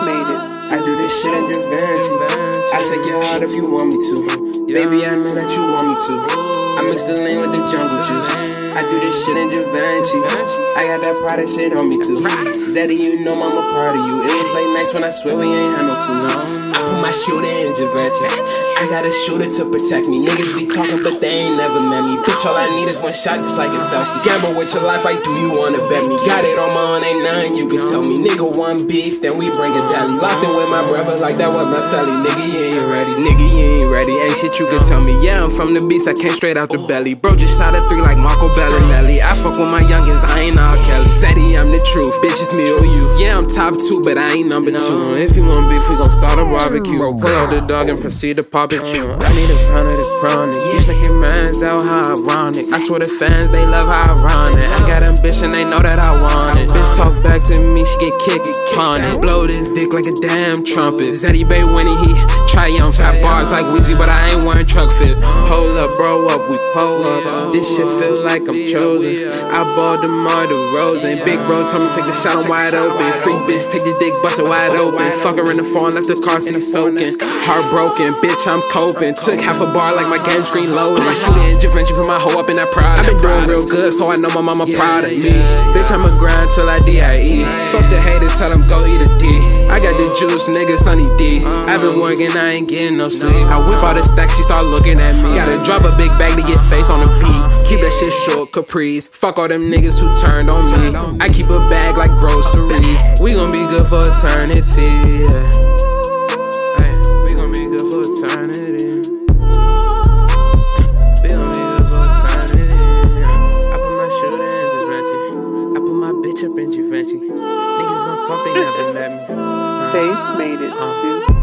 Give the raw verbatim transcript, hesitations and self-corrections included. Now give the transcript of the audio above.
made it. I do this shit in Givenchy. I take your heart if you want me to. Baby, I know that you want me to. I mix the lean with the jungle juice. I do this shit in Givenchy. I got that Prada shit on me too. Zeddy, you know I'm a part of you. It was late nights when I swear we ain't had no food. I put my shooter in Givenchy. I got a shooter to protect me. Niggas be talking, but they ain't never met me. Bitch, all I need is one shot, just like a selfie. Gamble with your life, like, do you wanna bet me? Got it on my own, ain't nothing you can tell me. Nigga, one beef, then we bring a deli. Locked in with my brother, like that was my celly. Nigga, you ain't ready. Nigga, you ain't ready. Ain't shit you can tell me. Yeah, I'm from the beast, I came straight out the belly. Bro just shot a three like Marco Bellinelli. I fuck with my youngins, I ain't all Kelly. Sadie, I'm the truth, bitch, it's me or you. Yeah, I'm top two, but I ain't number two. If you want beef, we gon' start a barbecue. Pull out the dog and proceed to pop it you. I need a pound of the chronic. These niggas minds out how ironic. I swear the fans, they love how ironic. I got ambition, they know that I want it. Bitch talk back to me, she get kicked on it. Blow this dick like a damn trumpet. Zeddy Bay winning, he try young fat bars like Weezy, but I ain't wearing truck fit. Hold up, bro up, we pull up. This shit feel like I'm chosen. I bought DeMar DeRozan. Big bro told me take the shot, I'm wide open. Free bitch, take the dick, bust it wide open. Fuck her in the phone, left the car seat soaking. Heartbroken, bitch, I'm coping. Took half a bar like my game screen loaded. My shooter in Givenchy, put my hoe up in that pride. I been doing real good, so I know my mama proud of me. Bitch, I'ma grind till I D I E. Fuck the haters, tell them go eat a D. I got the juice, nigga, Sunny D. I been working, I ain't getting no sleep. I whip all the stacks, she start looking at me. Gotta drop a big bag to get faith on the beat. Keep that shit short, Caprice. Fuck all them niggas who turned on me. I keep a bag like groceries. We gon' be good for eternity, yeah. Hey, we gon' be good for eternity. We gon' be good for eternity. I put my shooter in Givenchy. I put my bitch up in Givenchy. Niggas gon' talk, they never met me. They made it, dude.